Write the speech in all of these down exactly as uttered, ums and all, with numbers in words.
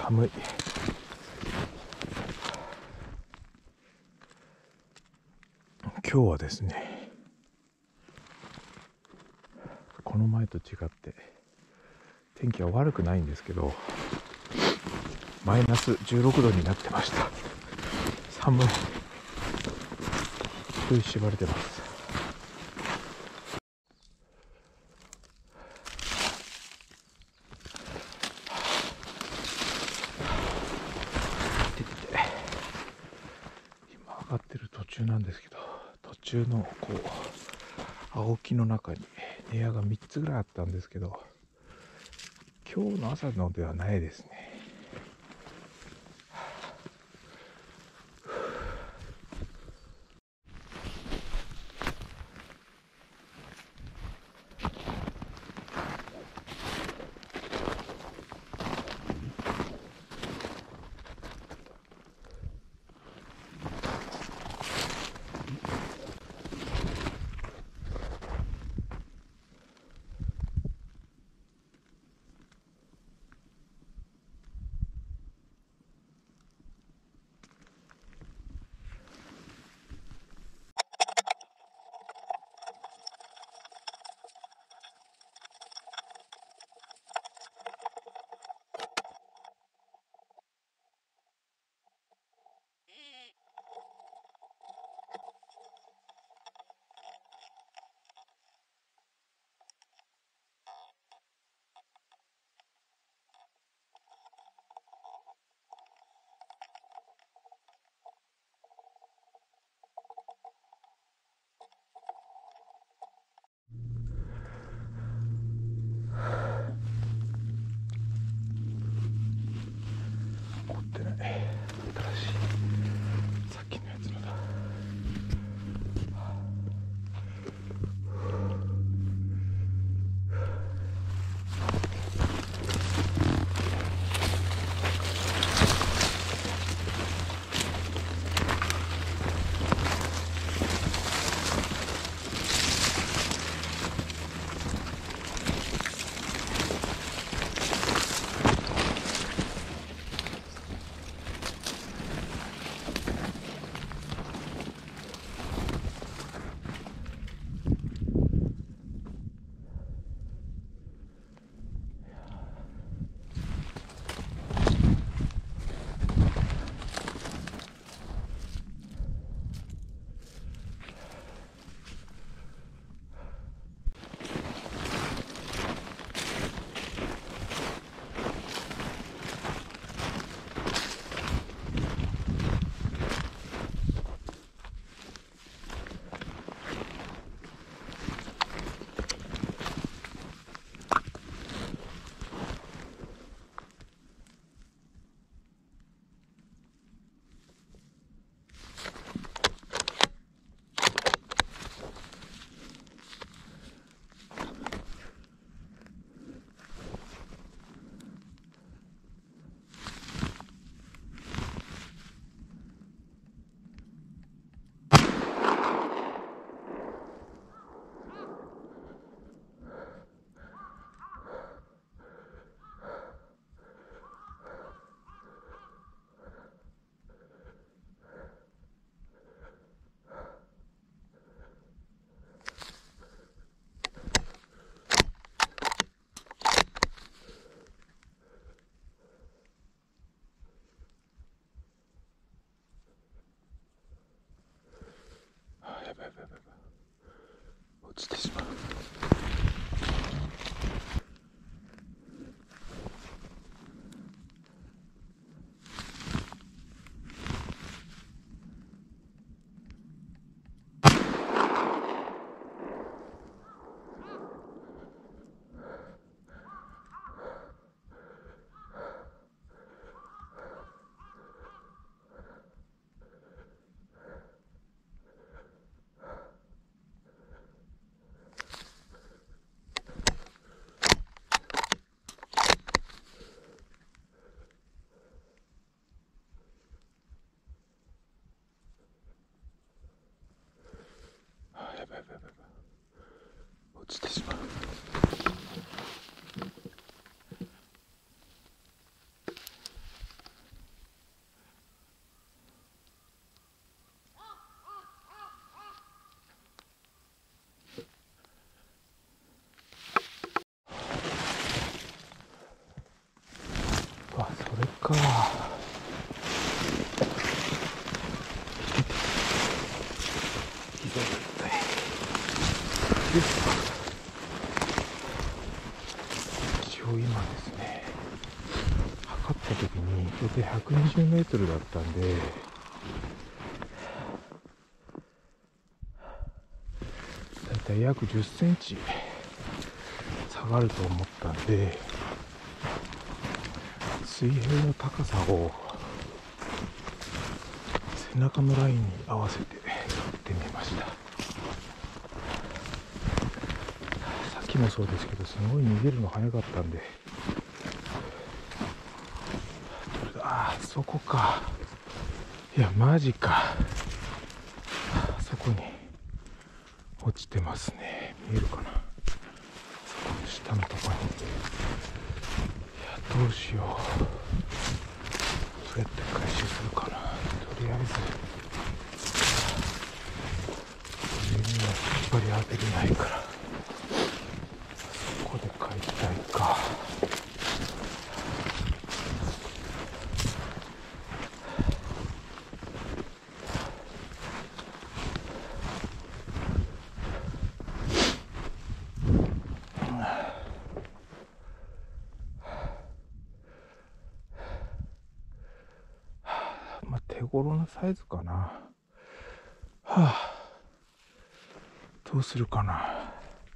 寒い。今日はですね、この前と違って天気は悪くないんですけど、マイナスじゅうろくどになってました。寒い。食いしばれてます。今上がってる途中なんですけど、途中のこう青木の中にネアがみっつぐらいあったんですけど、今日の朝のではないですね。 か。膝絶対です。一応今ですね、測った時に予定ひゃくにじゅうメートルだったんで、だいたい約じゅっセンチ下がると思ったんで、水平の高さを背中のラインに合わせて取ってみました。さっきもそうですけど、すごい逃げるの早かったんで、どれだ、あー、そこか。いやマジか。そこに落ちてますね。見えるかな、そこの下のところに。いやどうしよう、どうやって回収するかな。とりあえず上には引っ張り当てれないから、そこで買いたいか。まあ手頃なサイズかな。はあ、どうするかな。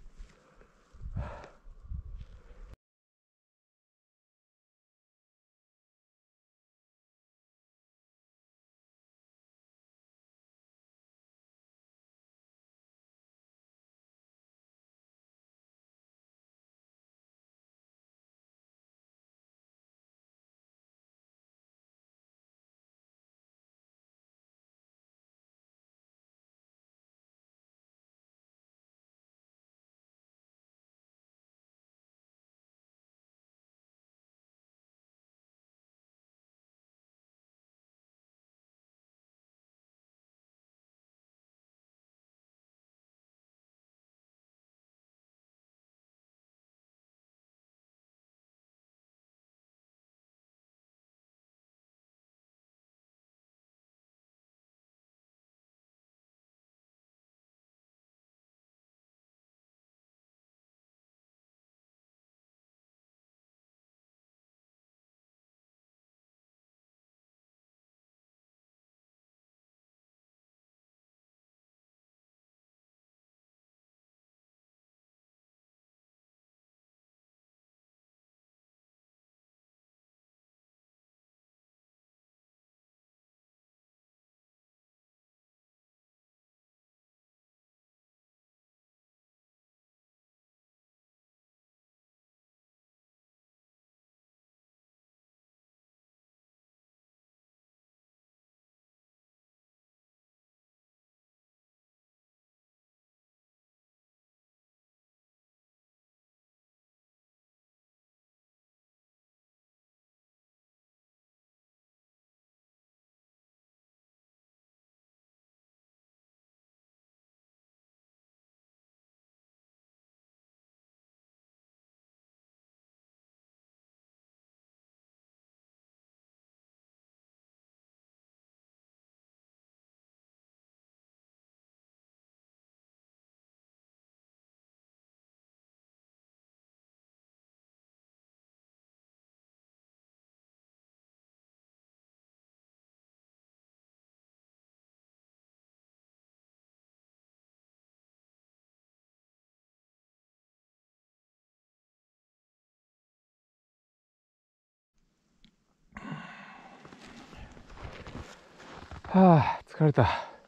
はあ、疲れた。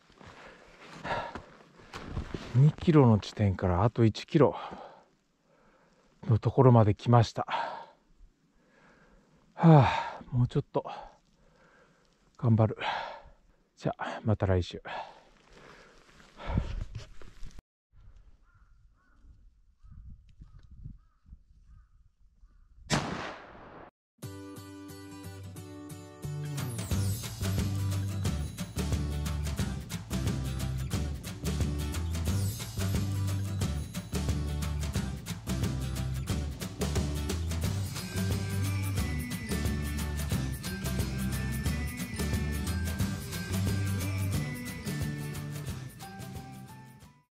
にキロの地点からあといちキロのところまで来ました。はあ、もうちょっと頑張る。じゃあまた来週。